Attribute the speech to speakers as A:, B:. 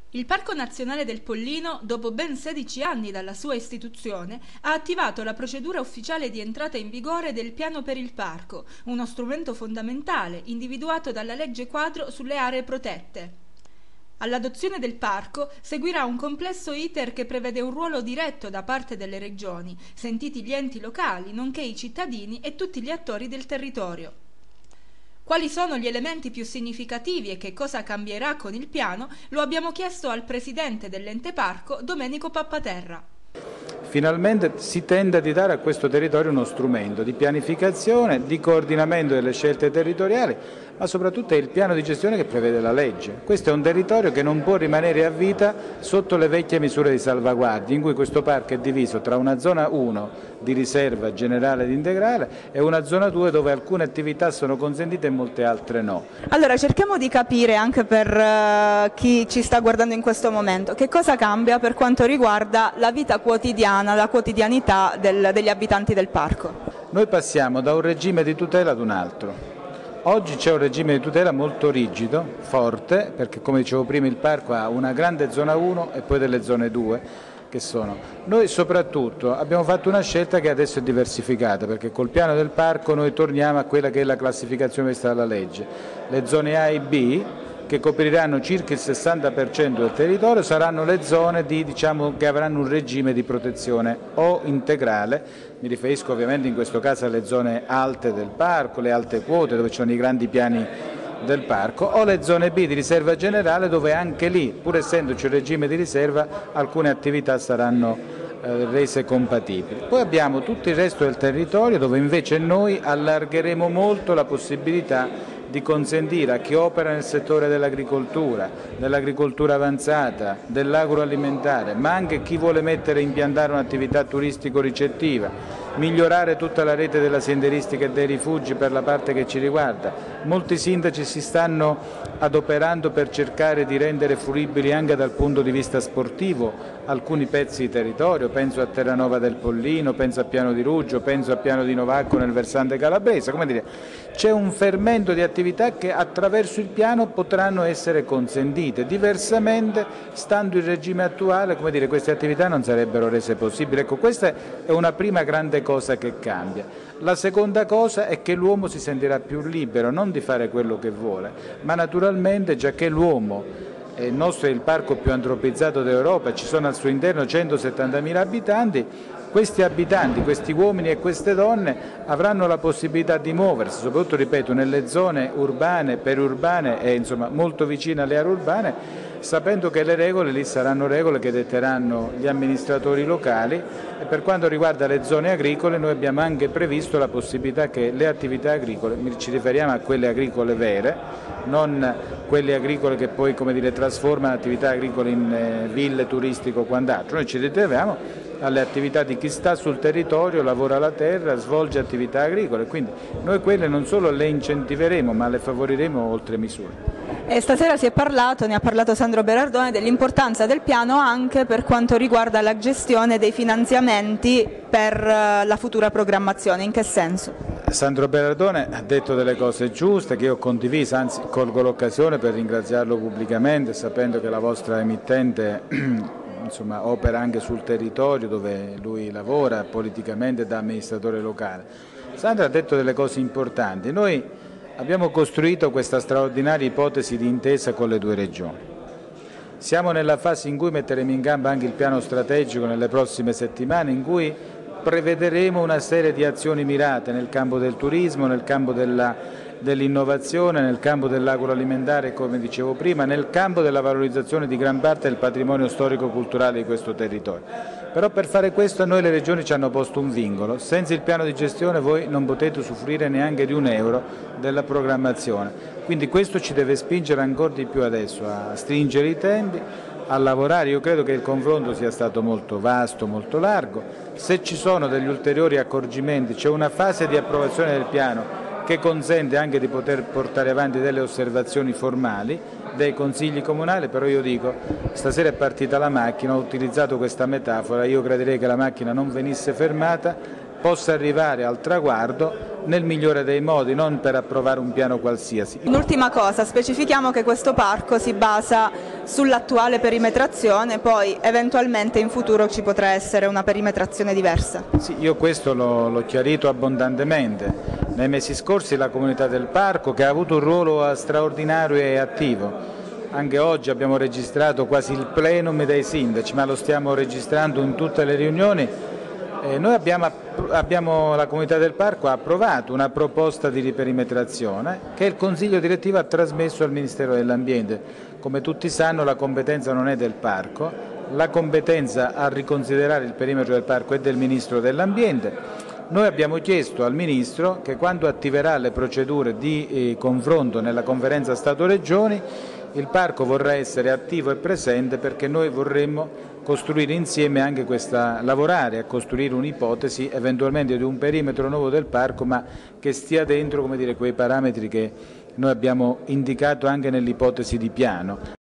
A: Il Parco Nazionale del Pollino, dopo ben 16 anni dalla sua istituzione, ha attivato la procedura ufficiale di entrata in vigore del Piano per il Parco, uno strumento fondamentale individuato dalla legge quadro sulle aree protette. All'adozione del parco seguirà un complesso iter che prevede un ruolo diretto da parte delle regioni, sentiti gli enti locali, nonché i cittadini e tutti gli attori del territorio. Quali sono gli elementi più significativi e che cosa cambierà con il piano lo abbiamo chiesto al presidente dell'ente parco, Domenico Pappaterra.
B: Finalmente si tenta di dare a questo territorio uno strumento di pianificazione, di coordinamento delle scelte territoriali, ma soprattutto è il piano di gestione che prevede la legge. Questo è un territorio che non può rimanere a vita sotto le vecchie misure di salvaguardia, in cui questo parco è diviso tra una zona 1 di riserva generale ed integrale e una zona 2 dove alcune attività sono consentite e molte altre no.
C: Allora cerchiamo di capire anche per chi ci sta guardando in questo momento che cosa cambia per quanto riguarda la vita quotidiana, la quotidianità degli abitanti del parco.
B: Noi passiamo da un regime di tutela ad un altro. Oggi c'è un regime di tutela molto rigido, forte, perché come dicevo prima il parco ha una grande zona 1 e poi delle zone 2 che sono. Noi soprattutto abbiamo fatto una scelta che adesso è diversificata, perché col piano del parco noi torniamo a quella che è la classificazione vista dalla legge. Le zone A e B, che copriranno circa il 60% del territorio, saranno le zone che avranno un regime di protezione o integrale. Mi riferisco ovviamente in questo caso alle zone alte del parco, le alte quote dove ci sono i grandi piani del parco, o le zone B di riserva generale dove anche lì, pur essendoci un regime di riserva, alcune attività saranno rese compatibili. Poi abbiamo tutto il resto del territorio dove invece noi allargheremo molto la possibilità di consentire a chi opera nel settore dell'agricoltura avanzata, dell'agroalimentare, ma anche chi vuole impiantare un'attività turistico-ricettiva, migliorare tutta la rete della senderistica e dei rifugi per la parte che ci riguarda. Molti sindaci si stanno adoperando per cercare di rendere fruibili anche dal punto di vista sportivo alcuni pezzi di territorio, penso a Terranova del Pollino, penso a Piano di Ruggio, penso a Piano di Novacco nel versante calabrese. Come dire, c'è un fermento di attività che attraverso il piano potranno essere consentite, diversamente stando il regime attuale, come dire, queste attività non sarebbero rese possibili. Ecco, questa è una prima grande cosa che cambia. La seconda cosa è che l'uomo si sentirà più libero, non di fare quello che vuole, ma naturalmente, già che l'uomo, il nostro è il parco più antropizzato d'Europa, ci sono al suo interno 170.000 abitanti, questi uomini e queste donne avranno la possibilità di muoversi, soprattutto, ripeto, nelle zone urbane, periurbane e insomma molto vicine alle aree urbane, sapendo che le regole lì saranno regole che detteranno gli amministratori locali. E per quanto riguarda le zone agricole noi abbiamo anche previsto la possibilità che le attività agricole, ci riferiamo a quelle agricole vere, non quelle agricole che poi, come dire, trasformano attività agricole in ville turistiche o quant'altro, noi ci ritroviamo alle attività di chi sta sul territorio, lavora la terra, svolge attività agricole, quindi noi quelle non solo le incentiveremo ma le favoriremo oltre misura.
C: E stasera ne ha parlato Sandro Berardone, dell'importanza del piano anche per quanto riguarda la gestione dei finanziamenti per la futura programmazione. In che senso?
B: Sandro Berardone ha detto delle cose giuste che io ho condiviso, anzi colgo l'occasione per ringraziarlo pubblicamente, sapendo che la vostra emittente insomma, opera anche sul territorio dove lui lavora politicamente da amministratore locale. Sandro ha detto delle cose importanti. Noi abbiamo costruito questa straordinaria ipotesi di intesa con le due regioni. Siamo nella fase in cui metteremo in campo anche il piano strategico nelle prossime settimane, in cui prevederemo una serie di azioni mirate nel campo del turismo, nel campo dell'innovazione, nel campo dell'agroalimentare, come dicevo prima, nel campo della valorizzazione di gran parte del patrimonio storico-culturale di questo territorio. Però per fare questo a noi le regioni ci hanno posto un vincolo: senza il piano di gestione voi non potete usufruire neanche di €1 della programmazione, quindi questo ci deve spingere ancora di più adesso a stringere i tempi, a lavorare. Io credo che il confronto sia stato molto vasto, molto largo. Se ci sono degli ulteriori accorgimenti, c'è una fase di approvazione del piano che consente anche di poter portare avanti delle osservazioni formali dei consigli comunali, però io dico, stasera è partita la macchina, ho utilizzato questa metafora, io crederei che la macchina non venisse fermata, possa arrivare al traguardo nel migliore dei modi, non per approvare un piano qualsiasi.
C: Un'ultima cosa, specifichiamo che questo parco si basa sull'attuale perimetrazione, poi eventualmente in futuro ci potrà essere una perimetrazione diversa.
B: Sì, io questo l'ho chiarito abbondantemente. Nei mesi scorsi la comunità del parco, che ha avuto un ruolo straordinario e attivo, anche oggi abbiamo registrato quasi il plenum dei sindaci, ma lo stiamo registrando in tutte le riunioni. Noi la comunità del parco ha approvato una proposta di riperimetrazione che il Consiglio direttivo ha trasmesso al Ministero dell'Ambiente. Come tutti sanno, la competenza non è del parco, la competenza a riconsiderare il perimetro del parco è del Ministro dell'Ambiente. Noi abbiamo chiesto al Ministro che quando attiverà le procedure di confronto nella conferenza Stato-Regioni il parco vorrà essere attivo e presente, perché noi vorremmo costruire insieme anche lavorare a costruire un'ipotesi eventualmente di un perimetro nuovo del parco, ma che stia dentro, come dire, quei parametri che noi abbiamo indicato anche nell'ipotesi di piano.